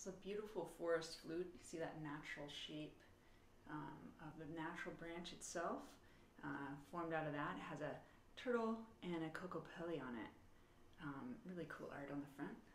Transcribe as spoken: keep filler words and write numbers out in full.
a beautiful forest flute. You see that natural shape um, of the natural branch itself. Uh, formed out of that. It has a turtle and a Kokopelli on it. Um, really cool art on the front.